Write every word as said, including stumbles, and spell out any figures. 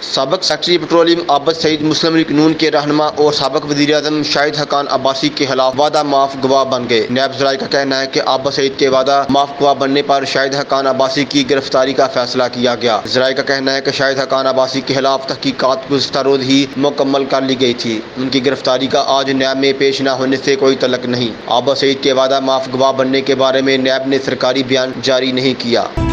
साबिक secretary petroleum Abid Saeed Muslim League Noon के रहनुमा और साबिक वज़ीर-ए-आज़म शाहिद हक़ान अब्बासी के खिलाफ वादा माफ गवाह बन गए। नैब ज़राए का कहना है कि आबद सईद के वादा माफ गवाह बनने पर शाहिद हक़ान अब्बासी की गिरफ्तारी का फैसला किया गया। ज़राए का कहना है कि शाहिद हक़ान अब्बासी के खिलाफ तहकीकात गुज़श्ता रोज ही मुकम्मल कर ली गई थी। उनकी गिरफ्तारी का आज नैब में पेश न होने से कोई तल्लुक़ नहीं। आबद सईद के वादा माफ गवाह बनने के बारे में नैब ने सरकारी बयान जारी नहीं किया।